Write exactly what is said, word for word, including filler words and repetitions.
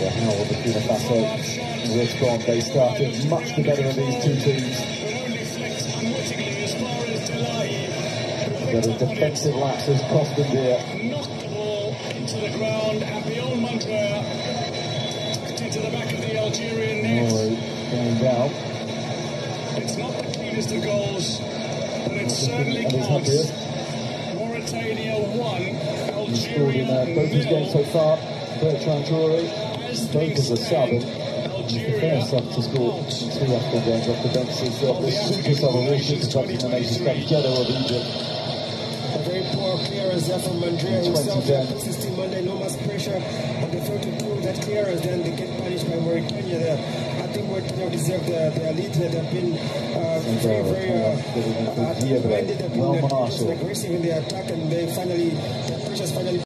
Yeah, how will Burkina Faso respond? They started much the better of these two teams. But a defensive lapse has cost them dear. Knocked the ball into the ground at beyond Montreal. Tucked into the back of the Algerian net. Oh, going down. It's not the cleanest of goals, but it certainly and counts. Mauritania one, He's scored in uh, both his games so far. Bertrand Traoré, both as a sub, and he's the first sub to score two African games off the bench. He's uh, the super sub of all super subs in the Nations Cup, Jeddah of Egypt. A very poor clearance there from Andrea himself. Puts his team under enormous pressure, and they fail to pull that clearance. Then they get punished by Mauritania there. I think Mauritania deserve the, the elite. They've been uh, very, very uh, uh, minded. They've been uh, aggressive in the attack, and they finally, the pressures finally.